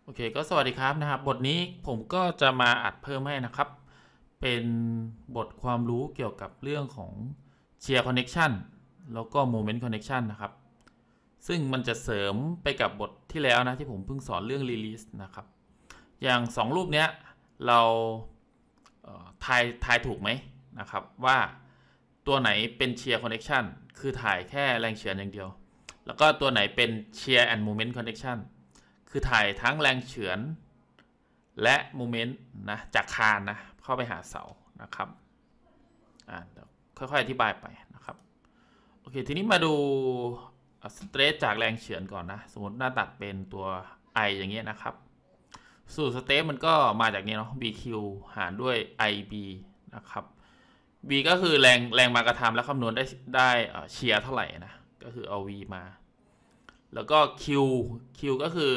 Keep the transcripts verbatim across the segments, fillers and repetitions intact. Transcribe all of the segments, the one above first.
โอเคก็สวัสดีครับนะครับบทนี้ผมก็จะมาอัดเพิ่มให้นะครับเป็นบทความรู้เกี่ยวกับเรื่องของ Share Connection แล้วก็ Moment Connection นะครับซึ่งมันจะเสริมไปกับบทที่แล้วนะที่ผมเพิ่งสอนเรื่อง Release นะครับอย่างสองรูปเนี้ยเราทายทายถูกไหมนะครับว่าตัวไหนเป็น Share Connection คือถ่ายแค่แรงเฉือนอย่างเดียวแล้วก็ตัวไหนเป็น Share and Moment Connectionคือถ่ายทั้งแรงเฉือนและโมเมนต์นะจากคานนะเข้าไปหาเสานะครับอ่าเดี๋ยวค่อยๆอธิบายไปนะครับโอเคทีนี้มาดูสเตรสจากแรงเฉือนก่อนนะสมมติหน้าตัดเป็นตัว I อย่างเงี้ยนะครับสูตรสเตรสมันก็มาจากนี้เนาะ บี คิว หารด้วย ไอ บี นะครับ B ก็คือแรงแรงมากระทำแล้วคำนวณได้ได้เชียร์เท่าไหร่นะก็คือเอา V มาแล้วก็ Q Q ก็คือ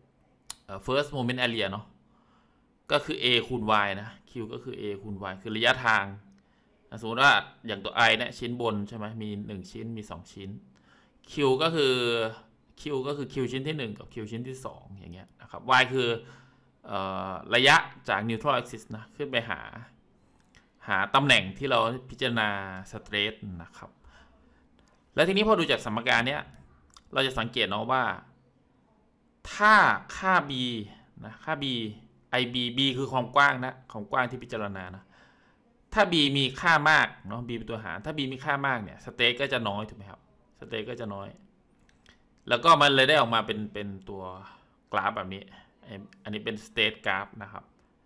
first moment area เนาะก็คือ A คูณ Y นะ Q ก็คือ A คูณ Y คือระยะทางสมมติว่าอย่างตัว I เนี่ยชิ้นบนใช่ไหมมีหนึ่งชิ้นมีสองชิ้น Q ก็คือ Q ก็คือ Q ชิ้นที่หนึ่งกับ Q ชิ้นที่สองอย่างเงี้ยนะครับ Y คือระยะจาก neutral axis นะขึ้นไปหาหาตำแหน่งที่เราพิจารณาสเตรสนะครับแล้วทีนี้พอดูจากสมการเนี้ยเราจะสังเกตเนาะว่าถ้าค่า b นะค่า b ib b คือความกว้างนะความกว้างที่พิจารณานะถ้า b มีค่ามากเนาะ b เป็นตัวหารถ้า b มีค่ามากเนี่ยสเตทก็จะน้อยถูกไหมครับสเตทก็จะน้อยแล้วก็มันเลยได้ออกมาเป็นเป็นตัวกราฟแบบนี้อันนี้เป็นสเตทกราฟนะครับ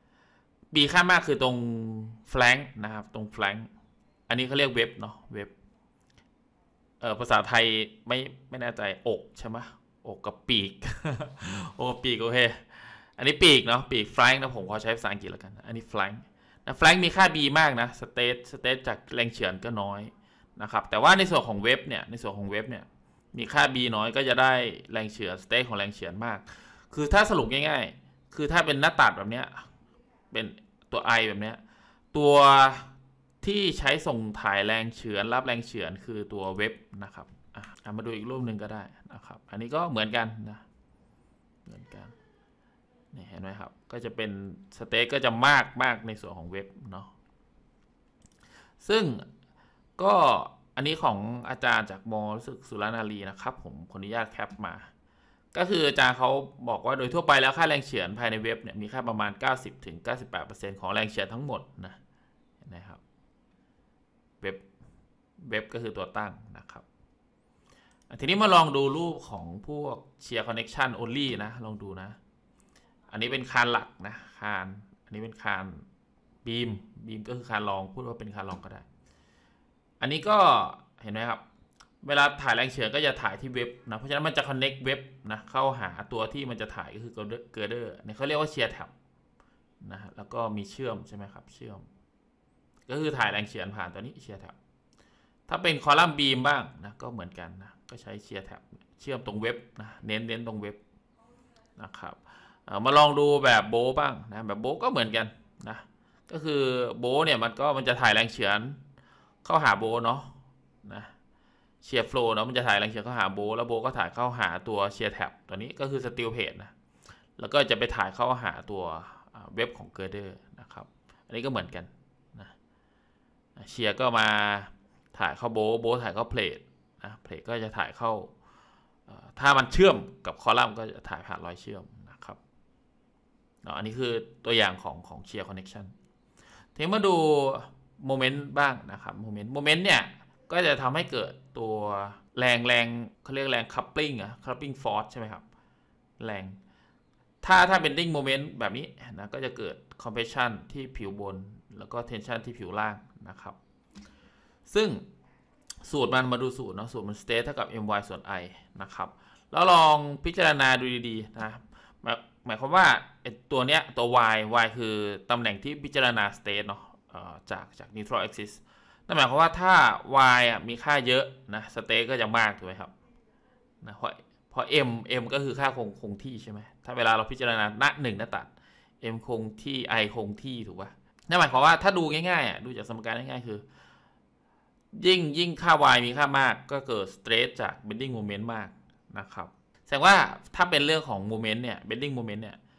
b ค่ามากคือตรงแฟลงนะครับตรงแฟลงอันนี้เขาเรียกเว็บเนาะเว็บเออภาษาไทยไม่ไม่แน่ใจอกใช่ไหมอกกับปีกอกกับปีกโอเคอันนี้ปีกเนาะปีก flank นะผมขอใช้ภาษาอังกฤษแล้วกันอันนี้ flank นะ flank มีค่า b มากนะ state state จากแรงเฉือนก็น้อยนะครับแต่ว่าในส่วนของเว็บเนี่ยในส่วนของเว็บเนี่ยมีค่า b น้อยก็จะได้แรงเฉือน state ของแรงเฉือนมากคือถ้าสรุปง่ายๆคือถ้าเป็นหน้าตัดแบบเนี้ยเป็นตัว i แบบเนี้ยตัวที่ใช้ส่งถ่ายแรงเฉือนรับแรงเฉือนคือตัวเว็บนะครับมาดูอีกรูปหนึ่งก็ได้นะครับอันนี้ก็เหมือนกันนะเหมือนกันนี่เห็นไหมครับก็จะเป็นสเตทก็จะมากมากในส่วนของเว็บเนาะซึ่งก็อันนี้ของอาจารย์จากมอสึกสุรนารีนะครับผมขออนุญาตแคปมาก็คืออาจารย์เขาบอกว่าโดยทั่วไปแล้วค่าแรงเฉือนภายในเว็บเนี่ยมีค่าประมาณ เก้าสิบถึงเก้าสิบแปดเปอร์เซ็นต์ ของแรงเฉือนทั้งหมดนะนะครับเว็บเว็บก็คือตัวตั้งนะครับทีนี้มาลองดูรูปของพวก Share Connection Only นะลองดูนะอันนี้เป็นคานหลักนะคานอันนี้เป็นคานบีมบีมก็คือคานรองพูดว่าเป็นคานรองก็ได้อันนี้ก็เห็นไหมครับเวลาถ่ายแรงเฉือนก็จะถ่ายที่เว็บนะเพราะฉะนั้นมันจะ connect เว็บนะเข้าหาตัวที่มันจะถ่ายก็คือเกอร์เดอร์เนี่ยเขาเรียกว่า Share Tab นะแล้วก็มีเชื่อมใช่ไหมครับเชื่อมก็คือถ่ายแรงเฉือนผ่านตัวนี้ Share Tab ถ้าเป็นคอลัมน์บีมบ้างนะก็เหมือนกันนะก็ใช้ Share Tab เชื่อมตรงเว็บนะเน้นเน้นตรงเว็บนะครับมาลองดูแบบโบบ้างนะแบบโบก็เหมือนกันนะก็คือโบเนี่ยมันก็มันจะถ่ายแรงเฉือนเข้าหาโบเนาะนะเชียร์โฟล์เนาะมันจะถ่ายแรงเฉือนเข้าหาโบแล้วโบก็ถ่ายเข้าหาตัวเชียร์แท็บตัวนี้ก็คือสติลเพจนะแล้วก็จะไปถ่ายเข้าหาตัวเว็บของเกอร์เดอร์นะครับอันนี้ก็เหมือนกันนะเชียร์ก็มาถ่ายเข้าโบโบถ่ายเข้าเพลทนะเพลทก็จะถ่ายเข้าถ้ามันเชื่อมกับคอลัมน์ก็จะถ่ายผ่านรอยเชื่อมนะครับอันนี้คือตัวอย่างของของเชียร์คอนเนคชั่นทีนี้มาดูโมเมนต์บ้างนะครับโมเมนต์โมเมนต์เนี่ยก็จะทำให้เกิดตัวแรงแรงเขาเรียกแรงคัพปิ้งอะคัพปิ้งฟอร์สใช่ไหมครับแรงถ้าถ้าเป็นดิ้งโมเมนต์แบบนี้นะก็จะเกิดคอมเพรสชันที่ผิวบนแล้วก็เทนชันที่ผิวล่างนะครับซึ่งสูตรมันมาดูสูตรเนาะสูตรมันสเตทเท่ากับ my ส่วน i นะครับแล้วลองพิจารณาดูดีๆนะหมายความว่าตัวเนี้ยตัว y y คือตำแหน่งที่พิจารณา state เนาะจากจาก neutral axis นั่นหมายความว่าถ้า y มีค่าเยอะนะ state ก็จะมากถูกไหมครับนะเพราะเพราะ m m ก็คือค่าคงคงที่ใช่ไหมถ้าเวลาเราพิจารณาณหนึ่งหน้าตัด m คงที่ i คงที่ถูกป่ะนั่นหมายความว่าถ้าดูง่ายๆดูจากสมการง่ายๆคือยิ่งยิ่งค่า y มีค่ามากก็เกิด stress จาก bending moment มากนะครับแสดงว่าถ้าเป็นเรื่องของ moment เนี่ย bending moment เนี่ย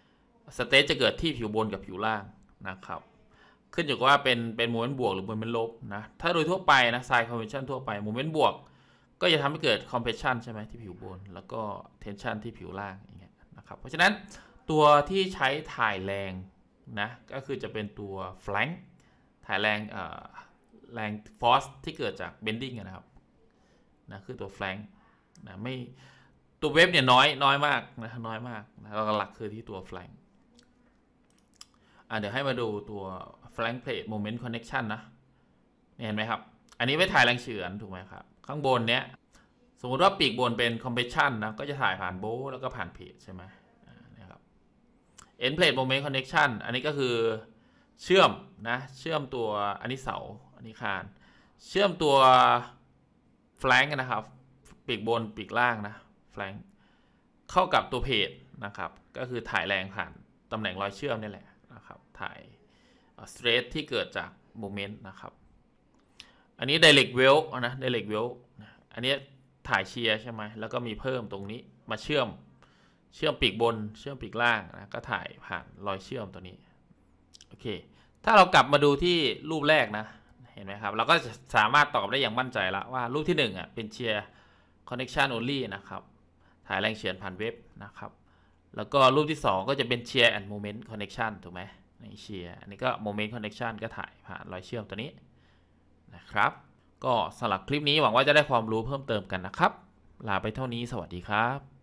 สเตทจะเกิดที่ผิวบนกับผิวล่างนะครับขึ้นอยู่กับว่าเป็นเป็นโมเมนต์บวกหรือโมเมนต์ลบนะถ้าโดยทั่วไปนะไซน์คอนเวนชั่นทั่วไปโมเมนต์บวกก็จะทำให้เกิดคอมเพรสชันใช่ไหมที่ผิวบนแล้วก็เทนชันที่ผิวล่างอย่างเงี้ยนะครับเพราะฉะนั้นตัวที่ใช้ถ่ายแรงนะก็คือจะเป็นตัว flank ถ่ายแรงแรงฟอร์สที่เกิดจาก bending นะครับนะคือตัว flank นะไม่ตัวเวฟเนี่ยน้อยน้อยมากนะน้อยมากนะหลักคือที่ตัว flank อ่ะเดี๋ยวให้มาดูตัว flank plate moment connection นะเห็นไหมครับอันนี้ไว้ถ่ายแรงเฉือนถูกไหมครับข้างบนเนี้ยสมมติว่าปีกบนเป็น compression นะก็จะถ่ายผ่านโบว์แล้วก็ผ่านเพจใช่ไหมนะครับ end plate moment connection อันนี้ก็คือเชื่อมนะเชื่อมตัวอันนี้เสาอันนี้คานเชื่อมตัว flank นะครับปีกบนปีกล่างนะ flank เข้ากับตัวเพจนะครับก็คือถ่ายแรงผ่านตำแหน่งรอยเชื่อมนี่แหละนะครับถ่ายสเตรทที่เกิดจากโมเมนต์นะครับอันนี้ direct weld นะ direct weld อันนี้ถ่ายเชียร์ใช่ไหมแล้วก็มีเพิ่มตรงนี้มาเชื่อมเชื่อมปีกบนเชื่อมปีกล่างนะก็ถ่ายผ่านรอยเชื่อมตัวนี้โอเคถ้าเรากลับมาดูที่รูปแรกนะเห็นไหมครับเราก็จะสามารถตอบได้อย่างมั่นใจแล้วว่ารูปที่หนึ่งอ่ะเป็นเชียร์ connection only นะครับถ่ายแรงเฉือนผ่านเว็บนะครับแล้วก็รูปที่สองก็จะเป็น shear and moment connection ถูกไหมใน shear อันนี้ก็ moment connection ก็ถ่ายผ่านรอยเชื่อมตัวนี้นะครับก็สำหรับคลิปนี้หวังว่าจะได้ความรู้เพิ่มเติมกันนะครับลาไปเท่านี้สวัสดีครับ